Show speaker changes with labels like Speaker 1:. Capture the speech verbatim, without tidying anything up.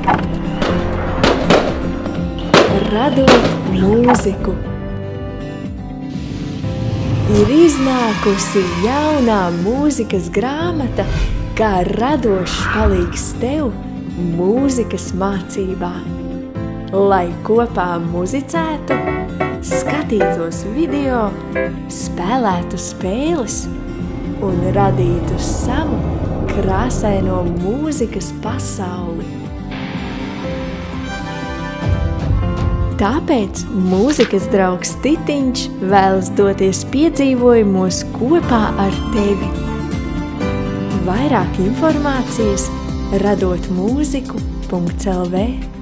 Speaker 1: Radot mūziku. Ir iznākusi jaunā mūzikas grāmata, kā radošs palīgs tev mūzikas mācībā. Lai kopā muzicētu, skatītos video, spēlētu spēles un radītu savu krāsaino mūzikas pasauli. Tāpēc mūzikas draugs Titiņš vēlas doties piedzīvojumos kopā ar tevi. Vairāk informācijas radot mūziku punkt el vē